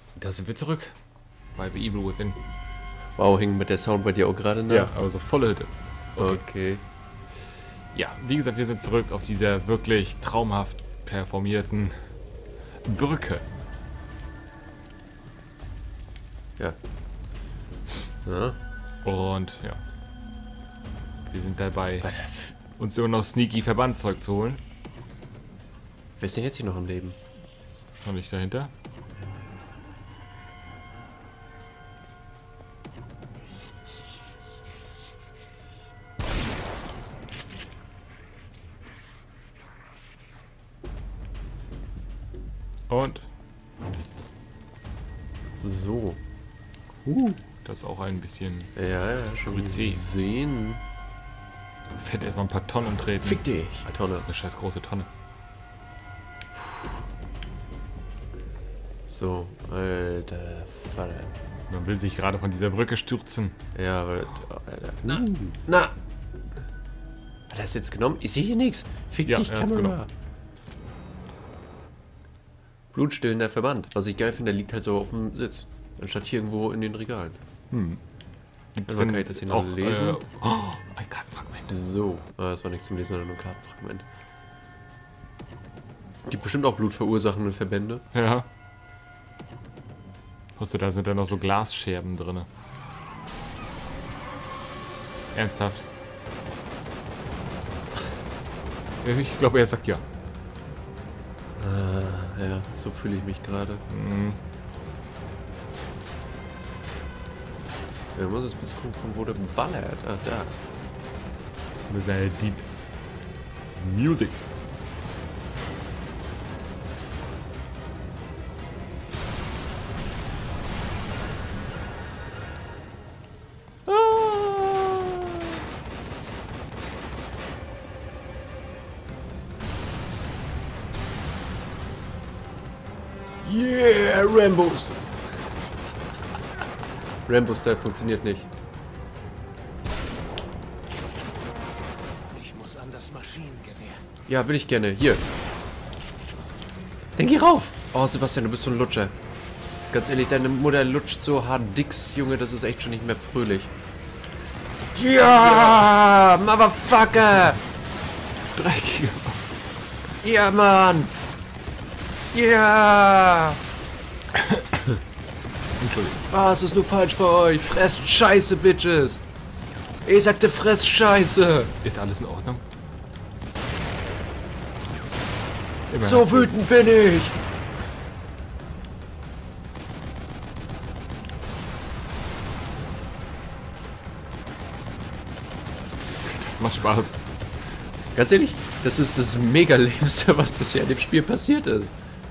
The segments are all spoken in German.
Da sind wir zurück. Bei The Evil Within. Wow, hing mit der Sound bei dir auch gerade nach? Ja, also volle Hütte. Okay. Ja, wie gesagt, wir sind zurück auf dieser wirklich traumhaft performierten Brücke. Ja. Ja. Und ja. Wir sind dabei, uns immer noch sneaky Verbandzeug zu holen. Wer ist denn jetzt hier noch am Leben? Schon nicht dahinter. Und So. das ist auch ein bisschen Ja, schon Polizei. gesehen. fett erstmal ein paar Tonnen treten. Fick dich, Alter, Tonne. das ist eine scheiß große Tonne. So, alter Vater. Man will sich gerade von dieser Brücke stürzen. Ja, aber... Alter. Na! Hat er das jetzt genommen? Ich sehe hier nichts. Fick Ja, dich, er hat's Kamera. genommen. Blutstillender Verband. Was ich geil finde, der liegt halt so auf dem Sitz. Anstatt hier irgendwo in den Regalen. Gibt's Kann ich das hier noch lesen? Ein Kartenfragment. So. Das war nichts zum Lesen, sondern nur ein Kartenfragment. Gibt bestimmt auch blutverursachende Verbände. Ja. Wusste, da sind ja noch so Glasscherben drin. Ernsthaft? Ich glaube, er sagt ja. Ja, so fühle ich mich gerade. Ja, muss jetzt bis gucken, von wo der ballert. Ah, da. Das ist ja Deep Music. Yeah, Rambo. Rambo-Style funktioniert nicht. Ich muss an das Maschinengewehr. Ja, will ich gerne. Hier. Dann geh rauf. Oh, Sebastian, du bist so ein Lutscher. Ganz ehrlich, deine Mutter lutscht so hart dicks, Junge, das ist echt schon nicht mehr fröhlich. Ja, Motherfucker. Dreckiger. Ja, Mann. Ja. Entschuldigung. Was ist nur falsch bei euch? Fresst Scheiße, Bitches. Ich sagte, fresst Scheiße. Ist alles in Ordnung? Immerhin So hast du- wütend bin ich. Das macht Spaß. Ganz ehrlich, das ist das Mega-Lebste, was bisher in dem Spiel passiert ist.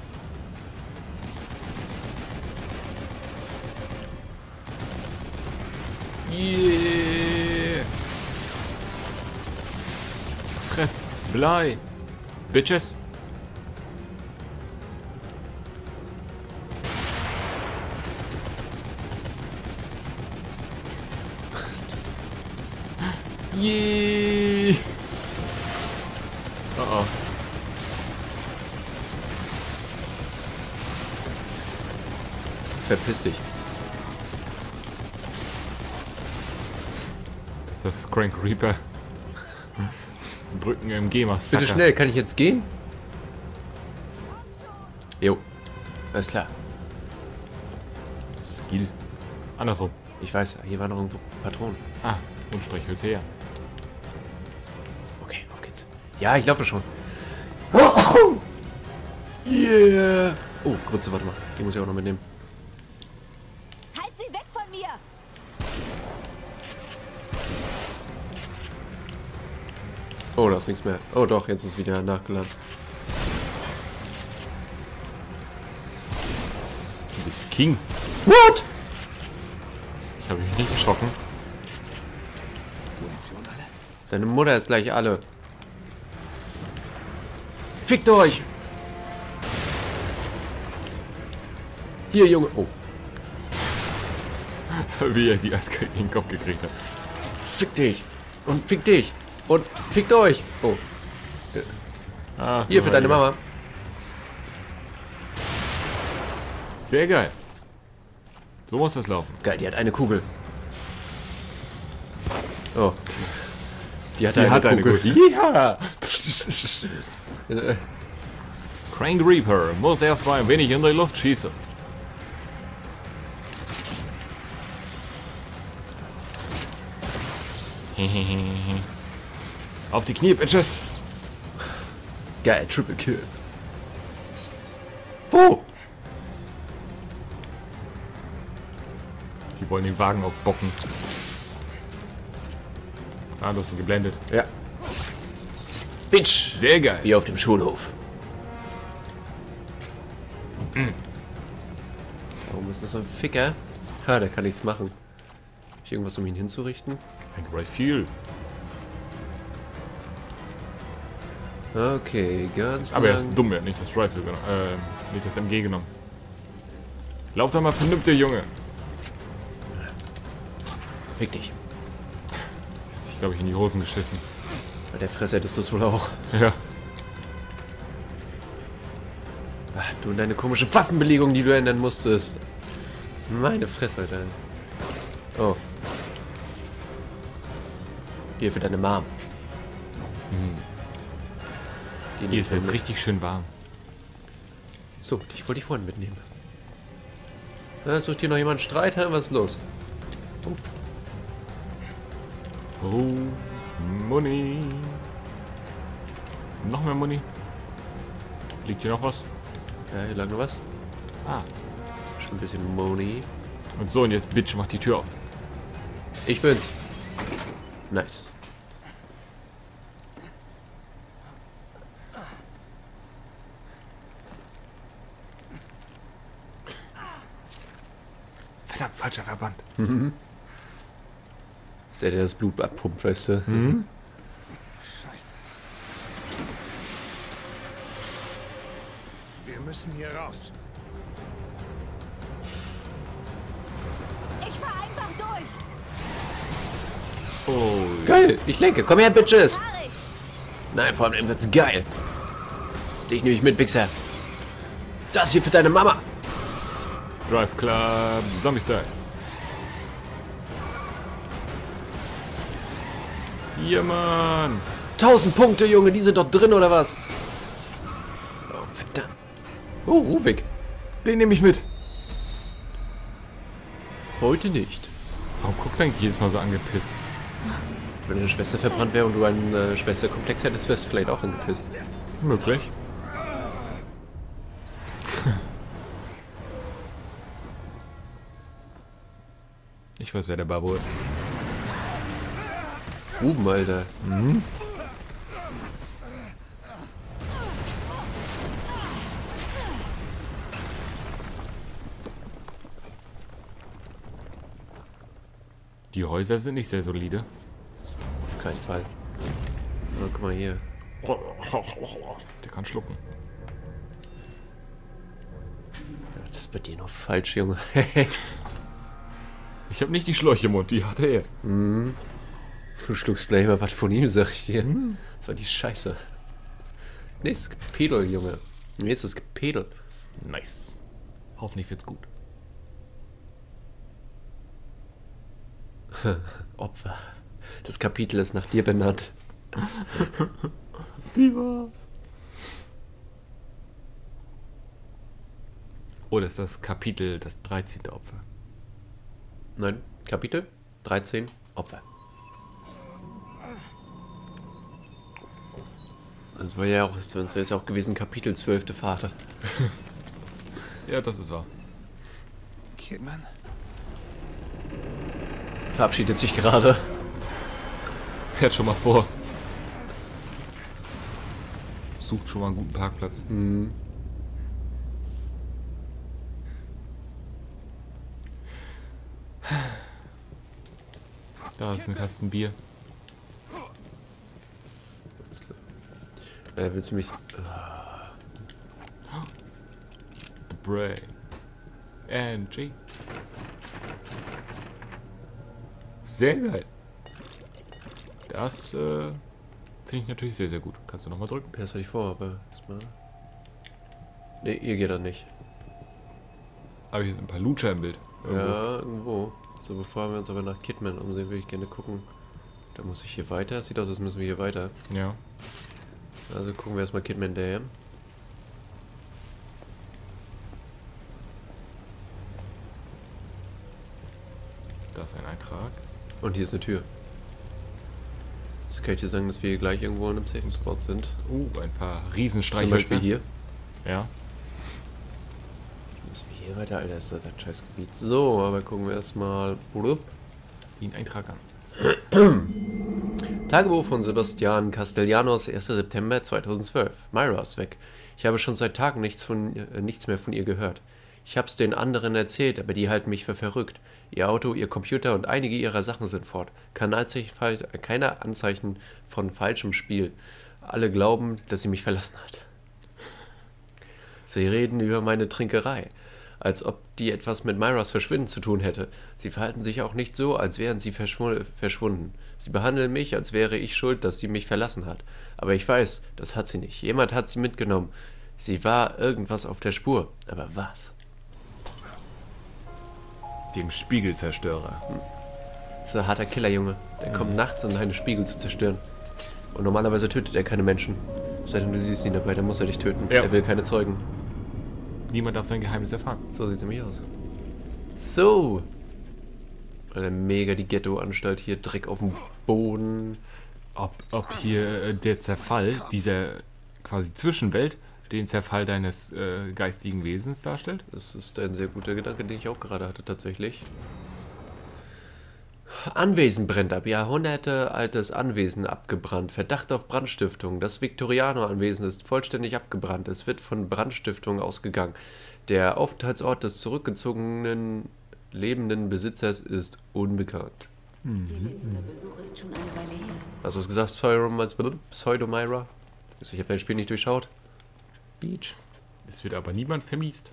Yeah. Fress. Blei. Bitches. Yeah. Oh. Verpiss dich. Das ist das Crank Reaper. Brücken MG Massaker. Bitte schnell, kann ich jetzt gehen? Jo. Alles klar. Skill. Andersrum. Ich weiß, hier war noch irgendwo Patronen. Ah, Unstrich, hört's her. Okay, auf geht's. Ja, ich laufe schon. Yeah. Oh, Grütze, warte mal. Die muss ich auch noch mitnehmen. Halt sie weg von mir! Oh, da ist nichts mehr. Oh doch, jetzt ist wieder nachgeladen. Du bist King. What? Ich habe mich nicht erschrocken. Munition alle? Deine Mutter ist gleich alle. Fickt euch! Hier, Junge. Oh. Wie er die eiskalt in den Kopf gekriegt hat. Fick dich. Und fick dich. Und fickt euch. Oh. Ah, Hier für deine Mama. Sehr geil. So muss das laufen. Geil, die hat eine Kugel. Oh. Die hat eine Kugel. Ja! Crank Reaper muss erstmal ein wenig in die Luft schießen. Auf die Knie, Bitches! Geil, Triple Kill. Wo? Die wollen den Wagen aufbocken. Ah, du hast ihn geblendet. Ja. Bitch! Sehr geil. Wie auf dem Schulhof. Warum ist das so ein Ficker? Ha, der kann nichts machen. Hab ich irgendwas, um ihn hinzurichten? Ein Refuel. Okay, ganz Aber er lang. ist dumm, er hat nicht das Rifle genommen. Nicht das MG genommen. Lauf doch mal vernünftig, Junge. Fick dich. Hat sich, glaube ich, in die Hosen geschissen. Bei der Fresse hättest du es wohl auch. Ja. Ach, du und deine komische Waffenbelegung, die du ändern musstest. Meine Fresse, Alter. Oh. Hier für deine Mom. Die Hier ist nimmt jetzt mit. richtig schön warm. So, ich wollte dich vorhin mitnehmen. Na, sucht hier noch jemand Streit? Hä? Was ist los? Oh, Money. Noch mehr Money. Liegt hier noch was? Ja, hier lag noch was. Ah. Das ist bestimmt ein bisschen Money. Und so, und jetzt Bitch, mach die Tür auf. Ich bin's. Nice. Verdammt, falscher Verband. Ist der das Blut abpumpt, weißt du? Scheiße. Wir müssen hier raus. Ich fahr einfach durch. Oh, Geil, ich lenke. Komm her, Bitches. Fahr ich. Nein, vor allem wird's geil. Dich nehme ich mit, Wichser. Das hier für deine Mama. Drive Club, Zombie Style. Ja, Mann. 1000 Punkte, Junge. Die sind doch drin, oder was? Oh, verdammt. Oh, Ruvik. Den nehme ich mit. Heute nicht. Warum guckt eigentlich jedes Mal so angepisst? Wenn deine Schwester verbrannt wäre und du einen Schwesterkomplex hättest, wärst du vielleicht auch angepisst. Möglich. Ich weiß, wer der Babo ist. Ruben, Alter. Die Häuser sind nicht sehr solide. Auf keinen Fall. Oh, guck mal hier. Der kann schlucken. Das ist bei dir noch falsch, Junge. Ich habe nicht die Schläuche im Mund, die hatte er. Du schluckst gleich mal was von ihm, sag ich dir. Das war die Scheiße. Nächstes Gepedel, Junge. Nächstes Gepedel. Nice. Hoffentlich wird's gut. Opfer. Das Kapitel ist nach dir benannt. Viva. Oder ist das Kapitel das 13. Opfer? Nein, Kapitel 13, Opfer. Das war ja auch, das ist ja auch gewesen, Kapitel 12. Vater. Ja, das ist wahr. Kidman? Verabschiedet sich gerade. Fährt schon mal vor. Sucht schon mal einen guten Parkplatz. Da ist ein Kasten Bier. Alles klar. Willst du mich... The Brain. NG. Sehr geil. Das finde ich natürlich sehr, sehr gut. Kannst du nochmal drücken? Ja, das hatte ich vor, aber erstmal... Ne, ihr geht dann nicht. Aber hier sind ein paar Lutscher im Bild. Ja, irgendwo. So, bevor wir uns aber nach Kidman umsehen, würde ich gerne gucken. Da muss ich hier weiter. Sieht aus, als müssen wir hier weiter. Ja. Also gucken wir erstmal Kidman daher. Da ist ein Eintrag. Und hier ist eine Tür. Jetzt kann ich dir sagen, dass wir hier gleich irgendwo in einem Safe Spot sind. Ein paar Zum Riesenstreichhölzer. Beispiel hier. Ja. Müssen wir hier weiter, Alter, ist das ein Scheißgebiet. So, aber gucken wir erstmal. Den Eintrag an. Tagebuch von Sebastian Castellanos, 1. September 2012. Myra ist weg. Ich habe schon seit Tagen nichts mehr von ihr gehört. Ich habe es den anderen erzählt, aber die halten mich für verrückt. Ihr Auto, ihr Computer und einige ihrer Sachen sind fort. Keine Anzeichen von falschem Spiel. Alle glauben, dass sie mich verlassen hat. Sie reden über meine Trinkerei, als ob die etwas mit Myras Verschwinden zu tun hätte. Sie verhalten sich auch nicht so, als wären sie verschwunden. Sie behandeln mich, als wäre ich schuld, dass sie mich verlassen hat. Aber ich weiß, das hat sie nicht. Jemand hat sie mitgenommen. Sie war irgendwas auf der Spur. Aber was? Dem Spiegelzerstörer. Das ist ein harter Killer, Junge. Der kommt nachts, um deine Spiegel zu zerstören. Und normalerweise tötet er keine Menschen. Sei denn, du siehst ihn dabei, dann muss er dich töten. Ja. Er will keine Zeugen. Niemand darf sein Geheimnis erfahren. So sieht's nämlich aus. So. Alter, mega die Ghetto-Anstalt hier. Dreck auf dem Boden. Ob hier der Zerfall dieser quasi Zwischenwelt den Zerfall deines geistigen Wesens darstellt? Das ist ein sehr guter Gedanke, den ich auch gerade hatte, tatsächlich. Anwesen brennt ab. Jahrhunderte altes Anwesen abgebrannt. Verdacht auf Brandstiftung. Das Victoriano-Anwesen ist vollständig abgebrannt. Es wird von Brandstiftung ausgegangen. Der Aufenthaltsort des zurückgezogenen lebenden Besitzers ist unbekannt. Ihr letzter Besuch ist schon eine Weile her. Hast du es gesagt, Pseudo-Myra? Also ich habe dein Spiel nicht durchschaut. Beach. Es wird aber niemand vermiest.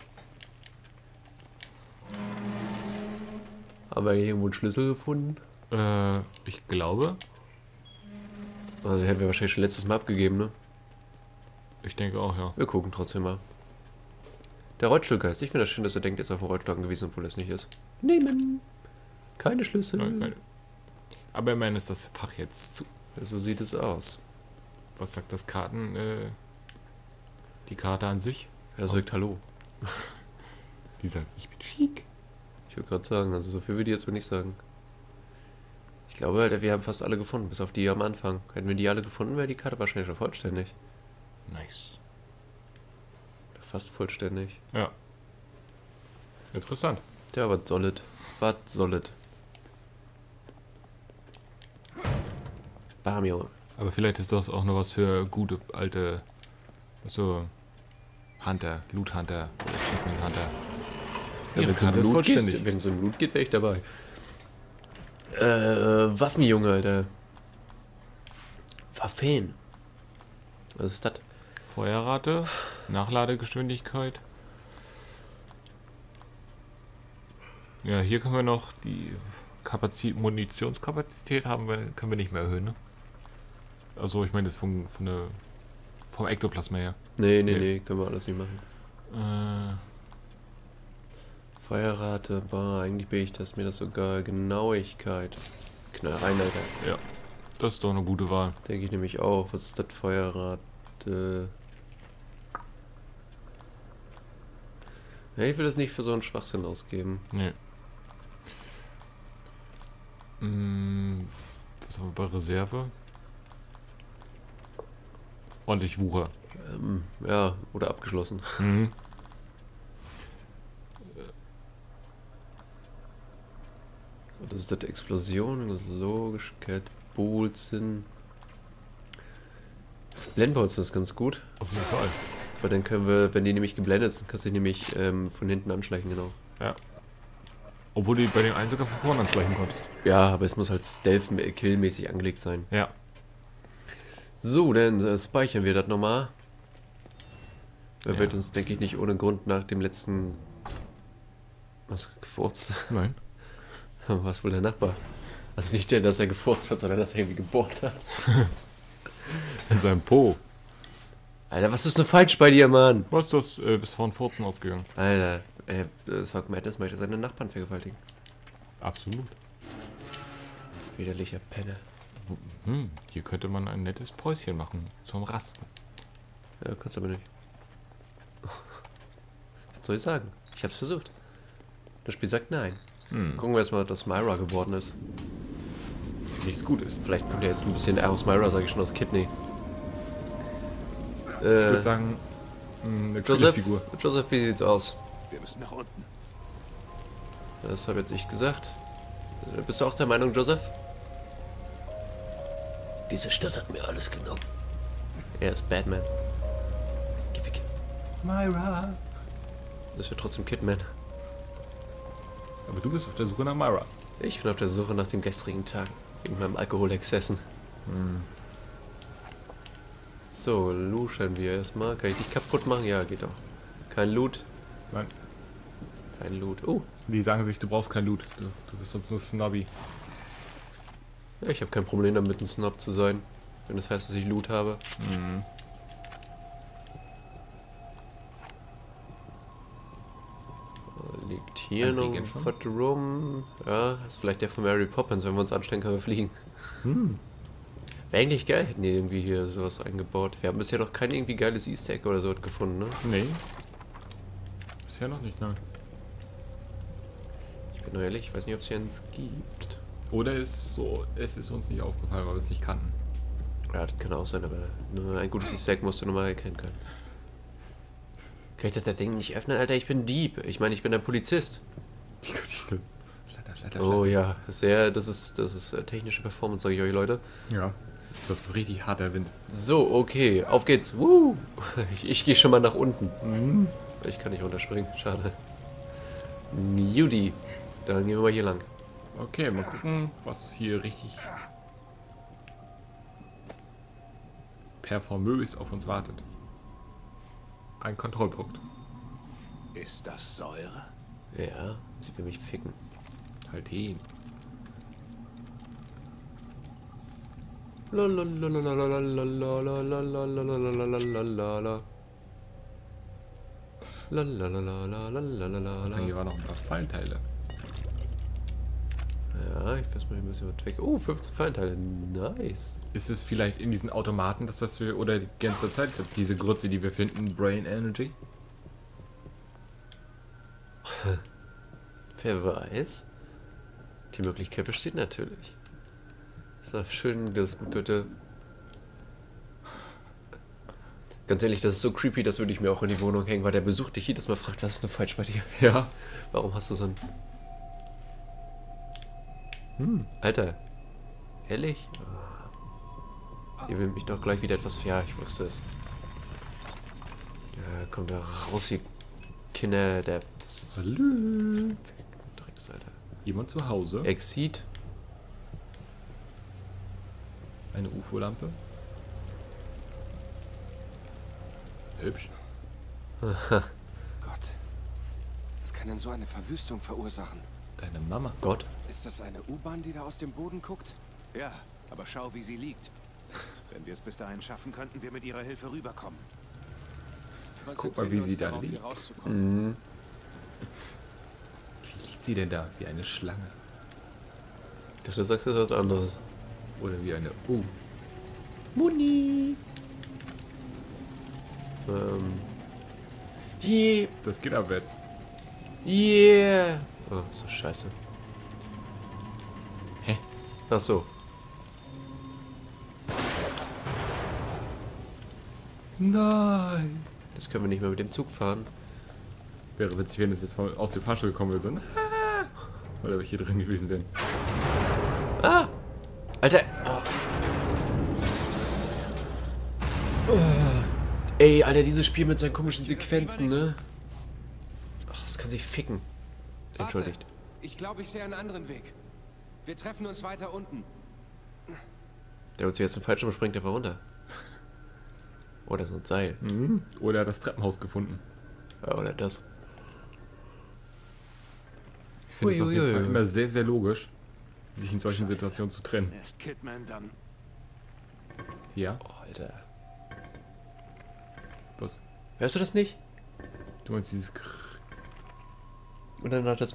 Haben wir hier irgendwo einen Schlüssel gefunden? Ich glaube. Also den hätten wir wahrscheinlich schon letztes Mal abgegeben, ne? Ich denke auch, ja. Wir gucken trotzdem mal. Der Rollstuhlgeist. Ich finde das schön, dass er denkt, er ist auf dem Rollstuhl angewiesen, obwohl es nicht ist. Nehmen. Keine Schlüssel. Nein, keine. Aber immerhin ist das Fach jetzt zu. Ja, so sieht es aus. Was sagt das die Karte an sich? Er sagt Hallo. Die sagt, ich bin chic. Ich würde gerade sagen, also so viel würde ich jetzt wohl nicht sagen. Ich glaube, Alter, wir haben fast alle gefunden, bis auf die am Anfang. Hätten wir die alle gefunden, wäre die Karte wahrscheinlich schon vollständig. Nice. Fast vollständig. Ja. Interessant. Ja, was soll it? Was soll it? Bam, Junge. Aber vielleicht ist das auch noch was für gute alte so Hunter, Loot Hunter, Achievement Hunter. Ja, wenn es um Loot geht, wäre ich dabei. Waffenjunge, Alter. Waffen. Was ist das? Feuerrate, Nachladegeschwindigkeit. Ja, hier können wir noch die Munitionskapazität haben, können wir nicht mehr erhöhen, ne? Also ich meine das vom Ektoplasma her. Nee, können wir alles nicht machen. Feuerrate, eigentlich bin ich mir das sogar Genauigkeit. Knall rein, Alter. Ja, das ist doch eine gute Wahl. Denke ich nämlich auch. Was ist das Feuerrate? Ja, ich will das nicht für so einen Schwachsinn ausgeben. Nee. Was haben wir bei Reserve? Ordentlich Wucher. Ja, oder abgeschlossen. Mhm. Das ist das Explosion, das Logischkeit, Bolzen. Blendbolzen ist ganz gut. Auf jeden Fall. Weil dann können wir, wenn die nämlich geblendet sind, kannst du dich nämlich von hinten anschleichen, genau. Ja. Obwohl du bei dem einen sogar von vorne anschleichen konntest. Ja, aber es muss halt Stealth-Kill-mäßig angelegt sein. Ja. So, dann speichern wir das nochmal. Er Ja. wird uns, denke ich, nicht ohne Grund nach dem letzten... Was, gefurzt? Nein. Was wohl der Nachbar? Also nicht der, dass er gefurzt hat, sondern dass er irgendwie gebohrt hat. In seinem Po. Alter, was ist nur falsch bei dir, Mann? Was ist das bis von Furzen ausgegangen? Alter, Sock Madness möchte seine Nachbarn vergewaltigen. Absolut. Widerlicher Penner. Hier könnte man ein nettes Päuschen machen zum Rasten. Ja, kannst aber nicht. Was soll ich sagen? Ich hab's versucht. Das Spiel sagt nein. Gucken wir erstmal, dass Myra geworden ist. Nichts Gutes. Vielleicht kommt ja jetzt ein bisschen aus Myra, sage ich schon, aus Kidney. Ich würde sagen, eine coole Joseph, Figur. Joseph, wie sieht's aus? Wir müssen nach unten. Das habe jetzt ich gesagt. Bist du auch der Meinung, Joseph? Diese Stadt hat mir alles genommen. Er ist Batman. Geh weg. Myra. Das wird trotzdem Kidman. Aber du bist auf der Suche nach Myra. Ich bin auf der Suche nach dem gestrigen Tag. Wegen meinem Alkoholexzessen. So, luschern wir erstmal. Kann ich dich kaputt machen? Ja, geht doch. Kein Loot. Nein. Kein Loot. Oh, Die sagen sich, du brauchst kein Loot. Du bist sonst nur Snobby. ja, ich habe kein Problem damit, ein Snob zu sein. Wenn das heißt, dass ich Loot habe. Liegt hier Ein noch Regen ein schon? Foto rum. Ja, das ist vielleicht der von Mary Poppins. Wenn wir uns anstellen, können wir fliegen. Wäre eigentlich geil, hätten die irgendwie hier sowas eingebaut. Wir haben bisher noch kein irgendwie geiles Easter Egg oder so gefunden, ne? Nee. Bisher noch nicht, nein. Ich bin nur ehrlich, ich weiß nicht, ob es hier eins gibt. Oder es ist uns nicht aufgefallen, weil wir es nicht kannten. Ja, das kann auch sein, aber nur ein gutes Easter Egg musst du normal erkennen können. Kann ich das Ding nicht öffnen? Alter, ich bin Dieb. Ich meine, ich bin ein Polizist. Die Gardine. Schletter. Oh ja, das ist technische Performance, sage ich euch, Leute. Ja. Das ist richtig harter Wind. So, okay, auf geht's. Woo! Ich gehe schon mal nach unten. Ich kann nicht runterspringen, schade. Judy. Dann gehen wir mal hier lang. Okay, mal gucken, was hier richtig performös auf uns wartet. Ein Kontrollpunkt. Ist das Säure? Ja, sie will mich ficken. Halt hin. Also hier waren noch ein paar Fallenteile. Ja, ich weiß mal ein bisschen was weg. Oh, 15 Fallenteile. Nice. Ist es vielleicht in diesen Automaten das, was wir, oder die ganze Zeit, diese Grütze, die wir finden, Brain Energy? Wer weiß. Die Möglichkeit besteht natürlich. So, schön das gute. Ganz ehrlich, das ist so creepy, das würde ich mir auch in die Wohnung hängen, weil der Besuch dich jedes Mal fragt, was ist denn falsch bei dir? Ja. Warum hast du so ein... Alter. Ehrlich? Ihr will mich doch gleich wieder etwas... Ja, ich wusste es. Ja, kommt da raus, die Kinder, der... Hallo. Drecks, Alter. Jemand zu Hause? Exit. Eine UFO-Lampe? Hübsch. Gott. Was kann denn so eine Verwüstung verursachen? Deine Mama. Gott. Ist das eine U-Bahn, die da aus dem Boden guckt? Ja, aber schau, wie sie liegt. Wenn wir es bis dahin schaffen, könnten wir mit ihrer Hilfe rüberkommen. Guck mal, wie sie da Darauf, liegt. hier rauszukommen. Wie liegt sie denn da? Wie eine Schlange. Ich dachte, du sagst jetzt was anderes. Oder wie eine... Muni. Yeah. Das geht abwärts. Yeah. Oh, so scheiße. Hä? Ach so. Nein. Jetzt können wir nicht mehr mit dem Zug fahren. Wäre witzig, wenn es jetzt aus dem Fahrstuhl gekommen wäre. So, oder wir hier drin gewesen wären. Ah! Alter! Oh. Ey, Alter, dieses Spiel mit seinen komischen Sequenzen, ne? Ach, das kann sich ficken. Entschuldigt. Warte. Ich glaube, ich sehe einen anderen Weg. Wir treffen uns weiter unten. Der uns jetzt im Fallschirm springt, der war runter. Oder so ein Seil. Oder das Treppenhaus gefunden. Ja, oder das. Ich finde es auf jeden Uiuiui. Fall immer sehr, sehr logisch, sich in solchen Situationen zu trennen. Erst Kidman, dann... Ja? Oh, Alter. Was? Hörst du das nicht? Du meinst dieses Krrr. Und dann hat das...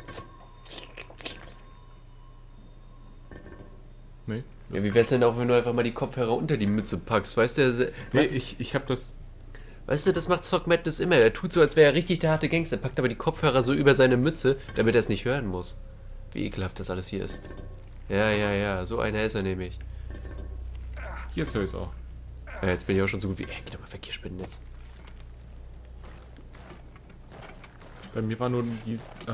Nee. Ja, wie wär's denn auch, wenn du einfach mal die Kopfhörer unter die Mütze packst, weißt du? Nee, ich hab das... Weißt du, das macht Sock Madness immer. Der tut so, als wäre er richtig der harte Gangster, packt aber die Kopfhörer so über seine Mütze, damit er es nicht hören muss. Wie ekelhaft das alles hier ist. Ja, so einer ist er nämlich. Jetzt höre ich es auch. Ja, jetzt bin ich auch schon so gut wie... Ey, geh doch mal weg, hier Spinnennetz. Bei mir war nur dieses... Oh.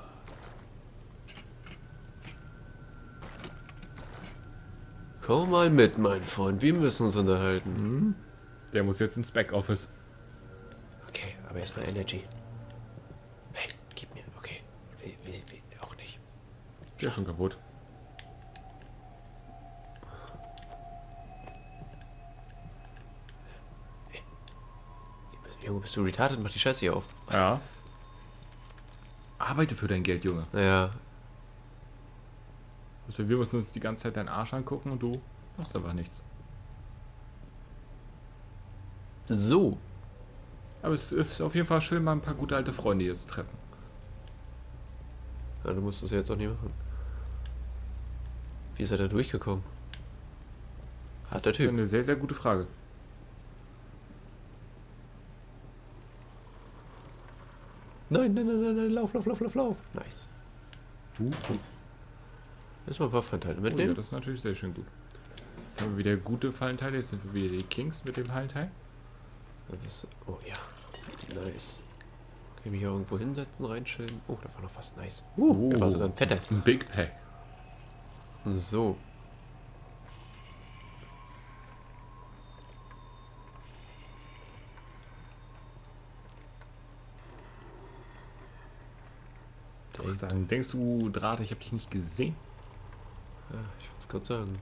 Komm mal mit, mein Freund, wir müssen uns unterhalten. Der muss jetzt ins Backoffice. Okay, aber erstmal Energy. Hey, gib mir, okay. Wie, auch nicht. Der ist schon kaputt. Junge, bist du retarded? Mach die Scheiße hier auf. Ja. Arbeite für dein Geld, Junge. Ja. Also wir müssen uns die ganze Zeit deinen Arsch angucken und du machst einfach nichts. So. Aber es ist auf jeden Fall schön, mal ein paar gute alte Freunde hier zu treffen. Ja, du musst das ja jetzt auch nicht machen. Wie ist er da durchgekommen? Hat der Das ist Typ. eine sehr, sehr gute Frage. Nein, lauf. Nice. Erstmal ein paar Fallenteile Oh ja, mitnehmen. das ist natürlich sehr schön gut. Jetzt haben wir wieder gute Fallenteile, jetzt sind wir wieder die Kings mit dem Fallenteil. Oh ja. Nice. Kann ich mich hier irgendwo hinsetzen, reinschillen? Oh, da war noch was nice. Der war sogar ein fetter. Ein Big Pack. So. Sagen, denkst du, Draht, ich habe dich nicht gesehen? Ja, ich wollte es gerade sagen.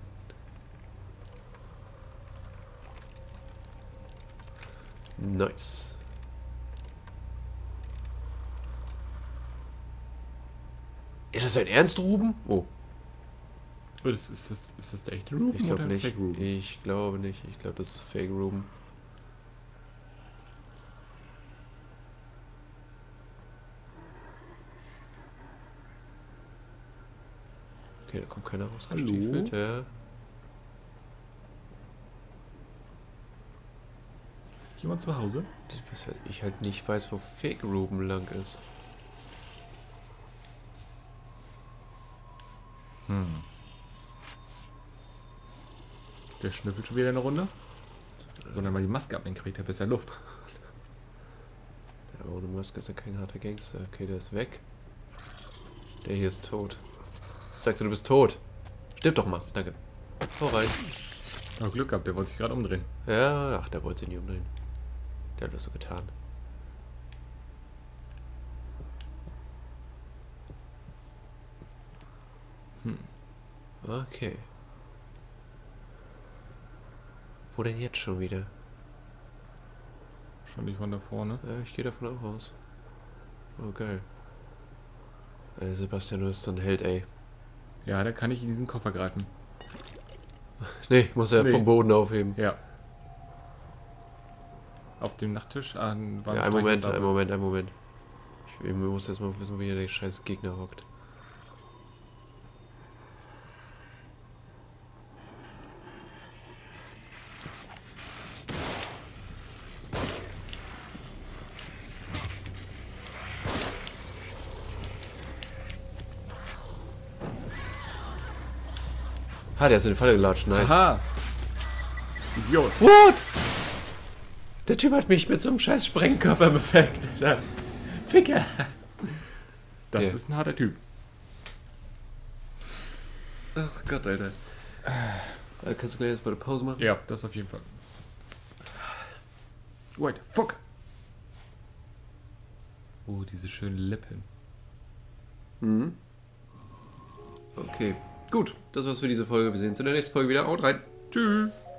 Nice. Ist das dein Ernst, Ruben? Oh. Ist das der echte Ruben Ich glaube oder nicht. Fake Ruben? Ich glaube nicht. Ich glaube, das ist Fake Ruben. Okay, da kommt keiner rausgestiefelt. Ja. Jemand zu Hause? Weshalb ich halt nicht weiß, wo Fake Ruben lang ist. Der schnüffelt schon wieder eine Runde. Sondern mal die Maske abnehmen, kriegt er besser Luft. Ja, ohne Maske ist er kein harter Gangster. Okay, der ist weg. Der hier ist tot. Ich sagte, du bist tot. Stirb doch mal. Danke. Hau rein. Oh, Glück gehabt, der wollte sich gerade umdrehen. Ja, ach, der wollte sich nie umdrehen. Der hat das so getan. Okay. Wo denn jetzt schon wieder? Schon nicht von da vorne. Ja, ich gehe davon auch aus. Oh, geil. Sebastian, du bist so ein Held, ey. Ja, da kann ich in diesen Koffer greifen. Nee, muss er Nee. vom Boden aufheben. Ja. Auf dem Nachttisch an Ja, einen Moment. Ich muss erst mal wissen, wo hier der scheiß Gegner hockt. Ah, der ist in die Falle gelatscht, nice. Aha! Idiot! What? Der Typ hat mich mit so einem scheiß Sprengkörper befeckt. Ficker. Das Ja. ist ein harter Typ. Ach Gott, Alter. Kannst du gleich jetzt mal eine Pause machen? Ja, das auf jeden Fall. Wait, fuck! Oh, diese schönen Lippen. Mhm. Okay. Gut, das war's für diese Folge. Wir sehen uns in der nächsten Folge wieder. Haut rein. Tschüss!